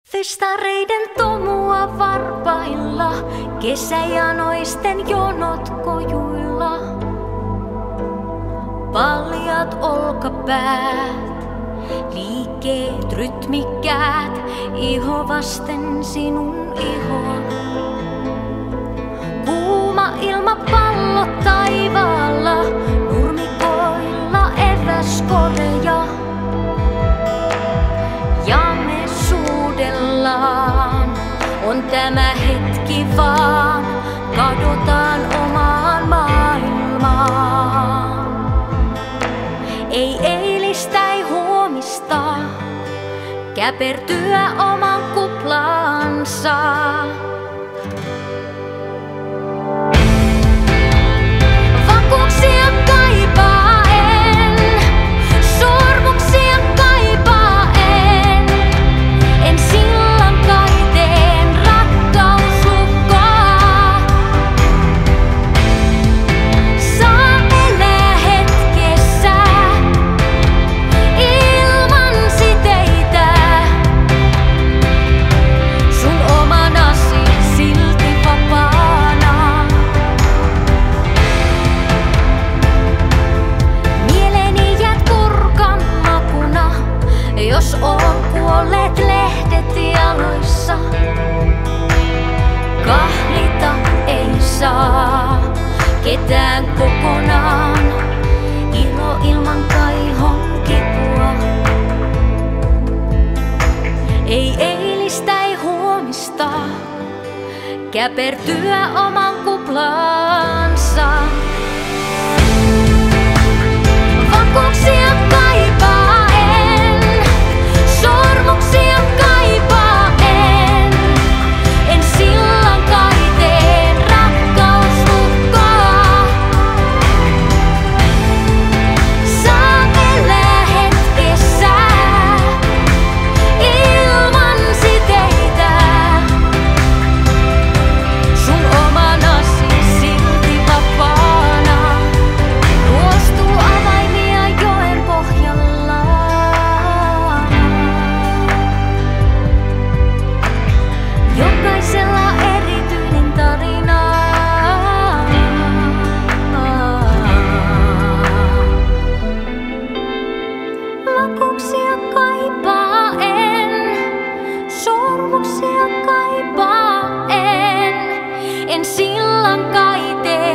Festareiden tomua varpailla, kesäjanoisten jonot kojuilla. Paljat olkapäät, liikkeet rytmikkäät, iho vasten sinun ihoa. Kuuma ilma pallo taivaalla, nurmikoilla eväskoreja. Ja me suudellaan, on tämä hetki vaan, kadotaan omaan maailmaan. Ei eilistä, ei huomista, käpertyä oman kuplaansa. Vakuuksia kaipaen, sormuksia kaipaen, en sillan kaiteen rakkauslukkoa. Saa elää hetkessä ilman siteitä, sun omanasi silti vapaana. Mieleeni jäät kurkan makuna, jos on kuolleet lehdet jaloissa. Kahlita ei saa ketään kokonaan, ilo ilman kaihon kipua. Ei eilistä, ei huomista, käpertyä oman kuplaansa. Vakuuksia kaipaen, sormuksia kaipaen, en sillan kaiteen rakkauslukkoa. Saa elää hetkessä ilman siteitä, sun omanasi silti vapaana. Ruostuu avaimia joen pohjalla. Jokaisella erityinen tarina. Vakuuksia kaipaen, sormuksia kaipaen, en sillan kaiteen